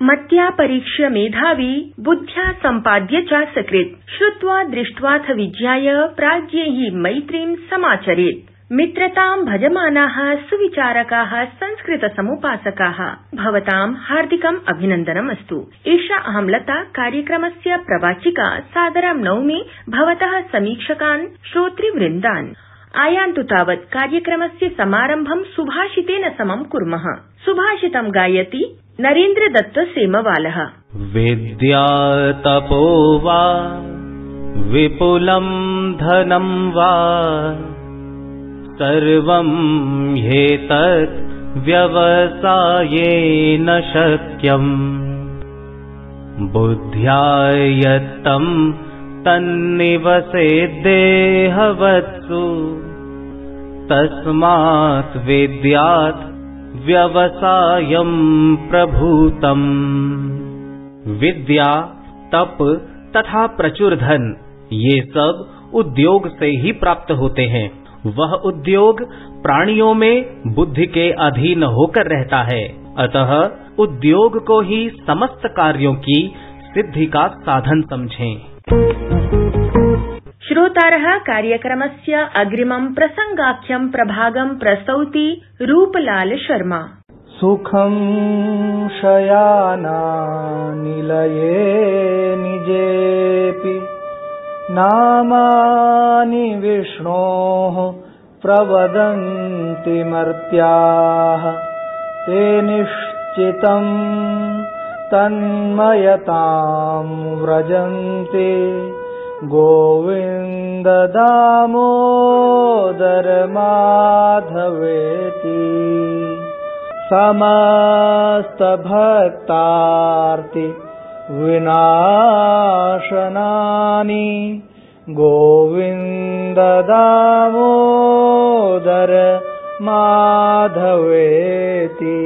मत्या परीक्ष्य मेधावी बुद्ध्या सम्पाद्य च सकृत् श्रुत्वा दृष्ट्वाथ विज्ञाय प्राज्ञैः मैत्रीं समाचरेत्। मित्रतां भजमानाः सुविचारकाः संस्कृत समुपासकाः भवतां हार्दिकम् अभिनन्दनमस्तु। एषा अहमलता कार्यक्रमस्य प्रवाचिका सादरं नौमि भवतः समीक्षकान् श्रोतृवृन्दान्। आयान्तु तावत् कार्यक्रमस्य समारम्भं सुभाषितेन समं कुर्मः। सुभाषितं गायति नरेन्द्र दत्त सेमवालः। विद्या तपो वा विपुलं धनं वा सर्वं ह्येतत् व्यवसायेन शक्यम् बुद्ध्या यत्तं तन्निवसेद्देहवत्सु तस्मात् विद्यात् व्यवसायं प्रभूतम्। विद्या, तप तथा प्रचुर धन ये सब उद्योग से ही प्राप्त होते हैं। वह उद्योग प्राणियों में बुद्धि के अधीन होकर रहता है। अतः उद्योग को ही समस्त कार्यों की सिद्धि का साधन समझें। श्रोतारः कार्यक्रमस्य अग्रिमं प्रसंगाख्यं प्रभागं प्रस्तौति रूपलाल शर्मा। सुखं शयानानिलये निजेपि नामानि विष्णोः प्रवदन्ति मर्त्याः ते निश्चितं तन्मयतां व्रजन्ते गोविन्द दामोदर माधवेति। समस्त भक्तार्ति विनाशनानि गोविन्द दामोदर माधवेति।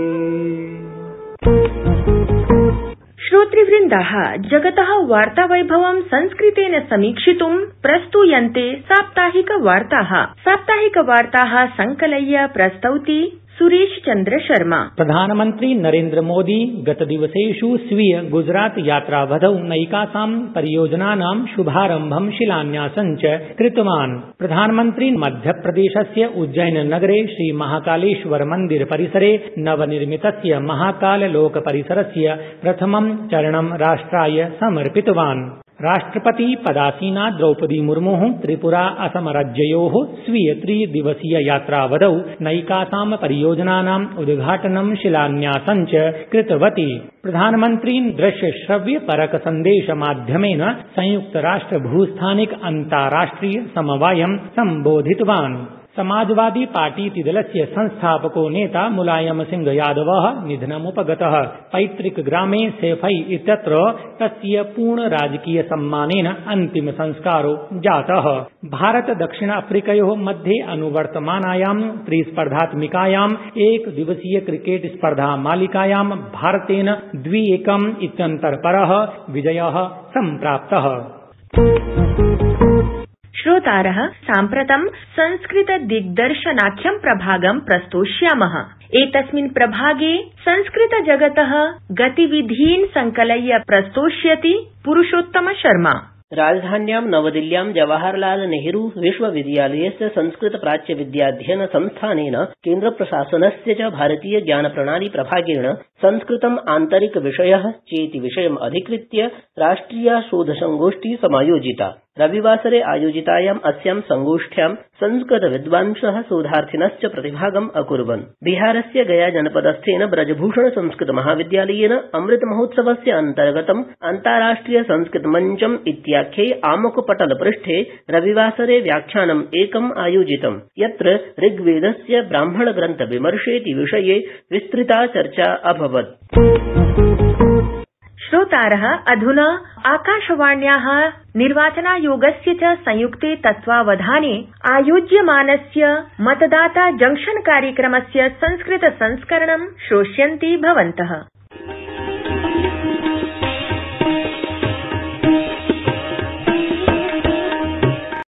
श्रोतृवृन्दाः जगतः वार्तावैभवं संस्कृतेन समीक्षितुं प्रस्तूयन्ते साप्ताहिकवार्ताः संकलय्य प्रस्तौति सुरेश चंद्र शर्मा। प्रधानमंत्री नरेन्द्र मोदी गतदिवसेषु स्वीय गुजरात यात्रावधौ नैकासां परियोजनानां शुभारम्भं शिलान्यासं च कृतवान्। प्रधानमंत्री मध्यप्रदेशस्य उज्जैन नगरे श्री महाकालेश्वर मंदिर परिसरे नवनिर्मितस्य महाकाल लोक परिसरस्य प्रथमं चरणं राष्ट्राय समर्पितवान्। राष्ट्रपति पदासीना द्रौपदी मुर्मुः त्रिपुरा असम राज्ययोः स्वीय 3 दिवसीय यात्रावधौ नैकासां परियोजनानाम् उद्घाटनं शिलान्यासं च कृतवती। प्रधानमन्त्री दृश्य श्रव्य परक संदेश माध्यमेन संयुक्त राष्ट्र भूस्थानिक अन्ताराष्ट्रिय समवायं सम्बोधितवान्। समाजवादी पार्टीति दलस्य संस्थापको नेता मुलायम सिंह यादवः निधनमुपगतः। पैतृक ग्रामे सेफई इत्यत्र तस्य पूर्ण राजकीय सम्मानेन अन्तिम संस्कारो जातः। भारत दक्षिण अफ्रीकयोः मध्ये अनुवर्तमानायां त्रिस्पर्धात्मिकायाम् एकदिवसीय क्रिकेट स्पर्धा मालिकायां भारतेन 2-1 इत्यन्तरपरः विजयः सम्प्राप्तः। श्रोतारः साम्प्रतं संस्कृत दिग्दर्शनाख्यं प्रभागं प्रस्तोष्यामः। एतस्मिन् प्रभागे संस्कृत जगतः गतिविधीन् संकलय्य प्रस्तोष्यति पुरुषोत्तम शर्मा। राजधान्यां नवदिल्ल्यां जवाहरलाल नेहरू विश्वविद्यालयस्य संस्कृत प्राच्य विद्याध्ययन संस्थानेन केन्द्रप्रशासनस्य च भारतीय ज्ञान प्रणाली प्रभागेण संस्कृतम् आन्तरिक विषयः चेति विषयम् अधिकृत्य राष्ट्रिया शोधसंगोष्ठी समायोजिता। रविवासरे आयोजितायाम् अस्यां संगोष्ठ्यां संस्कृत विद्वांसः शोधार्थिनश्च प्रतिभागम् अकुर्वन्। बिहारस्य गया जनपदस्थेन ब्रजभूषण संस्कृत महाविद्यालयेन अमृत महोत्सवस्य अन्तर्गतम् अन्ताराष्ट्रिय संस्कृत मञ्चम् इत्याख्ये आमुखपटल पृष्ठे रविवासरे व्याख्यानम् एकम् आयोजितम्, यत्र ऋग्वेदस्य ब्राह्मण ग्रन्थ विमर्शेति विषये विस्तृता चर्चा अभवत्। श्रोतारः अधुना आकाशवाण्याः निर्वाचनायोगस्य च संयुक्ते तत्त्वावधाने आयोज्यमानस्य मतदाता जंक्शन कार्यक्रमस्य संस्कृत संस्करणं श्रोष्यन्ति भवन्तः।